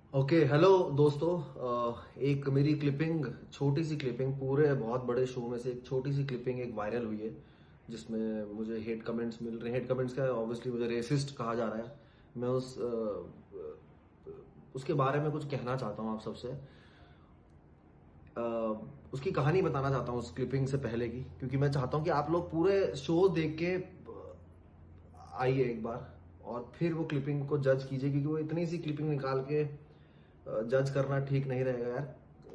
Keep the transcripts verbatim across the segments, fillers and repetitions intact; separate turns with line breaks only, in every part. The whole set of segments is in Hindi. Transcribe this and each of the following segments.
ओके हेलो दोस्तों। अ, एक मेरी क्लिपिंग, छोटी सी क्लिपिंग, पूरे बहुत बड़े शो में से एक छोटी सी क्लिपिंग एक वायरल हुई है, जिसमें मुझे हेट कमेंट्स मिल रहे हैं। हेट कमेंट्स का ऑब्वियसली मुझे रेसिस्ट कहा जा रहा है। मैं उस अ, अ, उसके बारे में कुछ कहना चाहता हूं आप सबसे। अ, उसकी कहानी बताना चाहता हूं उस क्लिपिंग से पहले की, क्योंकि मैं चाहता हूं कि आप लोग पूरे शो देख के अ, आइए एक बार, और फिर वो क्लिपिंग को जज कीजिए, क्योंकि वो इतनी सी क्लिपिंग निकाल के जज करना ठीक नहीं रहेगा यार।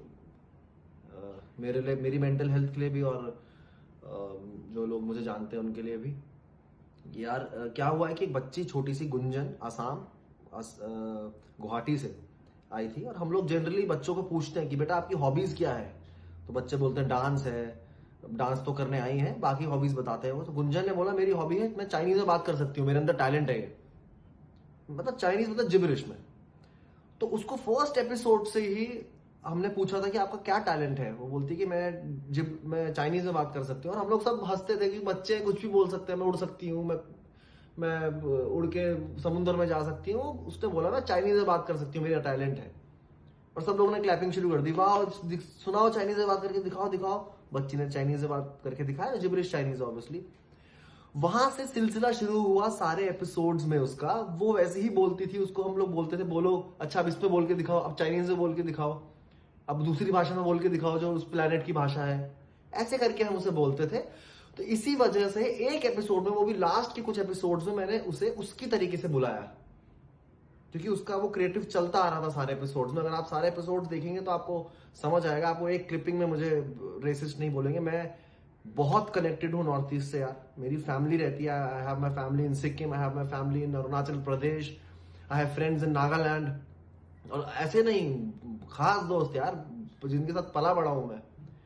अ, मेरे लिए, मेरी मेंटल हेल्थ के लिए भी, और अ, जो लोग मुझे जानते हैं उनके लिए भी। यार अ, क्या हुआ है कि एक बच्ची, छोटी सी गुंजन, आसाम, अस- अ, गुवाहाटी से आई थी। और हम लोग जनरली बच्चों को पूछते हैं कि बेटा आपकी हॉबीज क्या है, तो बच्चे बोलते हैं डांस है, डांस तो करने आई हैं, बाकी हॉबीज बताते हैं वो। तो गुंजन ने बोला मेरी हॉबी है मैं चाइनीज में बात कर सकती हूँ, मेरे अंदर टैलेंट है ये। मतलब चाइनीज मतलब जिबरिश में। तो उसको फर्स्ट एपिसोड से ही हमने पूछा था कि आपका क्या टैलेंट है। वो बोलती कि मैं जिब मैं चाइनीज में बात कर सकती हूँ। और हम लोग सब हंसते थे कि बच्चे कुछ भी बोल सकते हैं, मैं उड़ सकती हूँ, मैं मैं उड़ के समुद्र में जा सकती हूँ। उसने बोला मैं चाइनीज में बात कर सकती हूँ, मेरा टैलेंट है। और सब लोगों ने क्लैपिंग शुरू कर दी, वाह सुनाओ चाइनीज में बात करके दिखाओ दिखाओ। बच्ची ने चाइनीज में बात करके दिखाया, जिब्रिश चाइनीज ऑब्वियसली। वहां से सिलसिला शुरू हुआ सारे एपिसोड्स में उसका। वो वैसे ही बोलती थी, उसको हम लोग बोलते थे बोलो अच्छा अब इस पे बोल के दिखाओ, अब चाइनीज में बोल के दिखाओ, अब दूसरी भाषा में बोल के दिखाओ जो उस प्लेनेट की भाषा है। ऐसे करके हम उसे बोलते थे। तो इसी वजह से एक एपिसोड में, वो भी लास्ट के कुछ एपिसोड्स में, मैंने उसे उसकी तरीके से बुलाया, क्योंकि उसका वो क्रिएटिव चलता आ रहा था सारे एपिसोड्स में। अगर आप सारे एपिसोड्स देखेंगे तो आपको समझ आएगा। आपको एक क्लिपिंग में मुझे रेसिस्ट नहीं बोलेंगे। मैं बहुत कनेक्टेड हूँ नॉर्थ ईस्ट से यार। मेरी फैमिली रहती है, I have my family in Sikkim, I have my family in Arunachal Pradesh, I have friends in Nagaland. और ऐसे नहीं, खास दोस्त यार जिनके साथ पला बड़ा हूं मैं।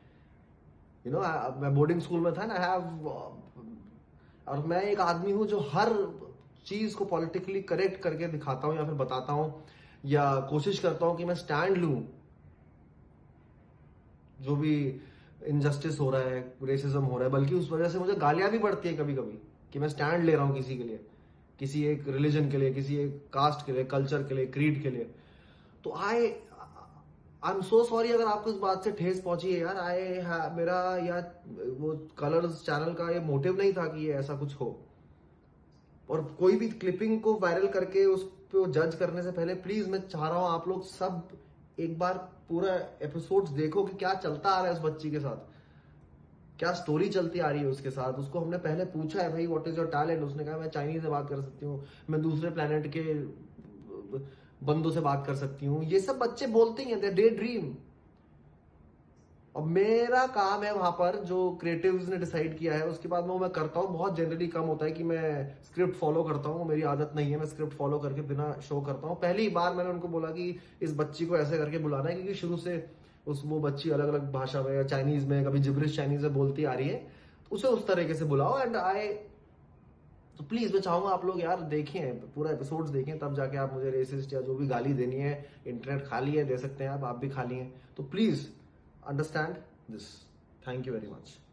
यू नो मैं बोर्डिंग स्कूल में था ना, आई हैव। और मैं एक आदमी हूं जो हर चीज को पॉलिटिकली करेक्ट करके दिखाता हूं, या फिर बताता हूं, या कोशिश करता हूं कि मैं स्टैंड लूं। जो भी इनजस्टिस हो रहा है, रेसिज्म हो रहा है, बल्कि उस वजह से मुझे गालियां भी पड़ती है कभी कभी, कि मैं स्टैंड ले रहा हूं किसी के लिए, किसी एक रिलीजन के लिए, किसी एक कास्ट के लिए, कल्चर के लिए, क्रीड के लिए। तो आई आई एम सो सॉरी अगर आपको इस बात से ठेस पहुंची है यार। आई मेरा यार वो कलर्स चैनल का ये मोटिव नहीं था कि ये ऐसा कुछ हो। और कोई भी क्लिपिंग को वायरल करके उस पे जज करने से पहले प्लीज मैं चाह रहा हूं आप लोग सब एक बार पूरा एपिसोड्स देखो कि क्या चलता आ रहा है उस बच्ची के साथ, क्या स्टोरी चलती आ रही है उसके साथ। उसको हमने पहले पूछा है भाई व्हाट इज योर टैलेंट, उसने कहा मैं चाइनीज से बात कर सकती हूँ, मैं दूसरे प्लेनेट के बंदों से बात कर सकती हूँ। ये सब बच्चे बोलते ही हैं, डे ड्रीम। और मेरा काम है वहां पर, जो क्रिएटिव्स ने डिसाइड किया है उसके बाद वो मैं करता हूँ। बहुत जनरली कम होता है कि मैं स्क्रिप्ट फॉलो करता हूँ, मेरी आदत नहीं है मैं स्क्रिप्ट फॉलो करके बिना शो करता हूँ। पहली बार मैंने उनको बोला कि इस बच्ची को ऐसे करके बुलाना है, क्योंकि शुरू से उस वो बच्ची अलग अलग भाषा में, या चाइनीज में, कभी जिब्रिश चाइनीज में बोलती आ रही है, तो उसे उस तरीके से बुलाओ। एंड आई तो प्लीज मैं चाहूंगा आप लोग यार देखें, पूरा एपिसोड्स देखें, तब जाके आप मुझे रेसिस्ट या जो भी गाली देनी है, इंटरनेट खाली है, दे सकते हैं आप आप भी खाली हैं। तो please understand this. Thank you very much.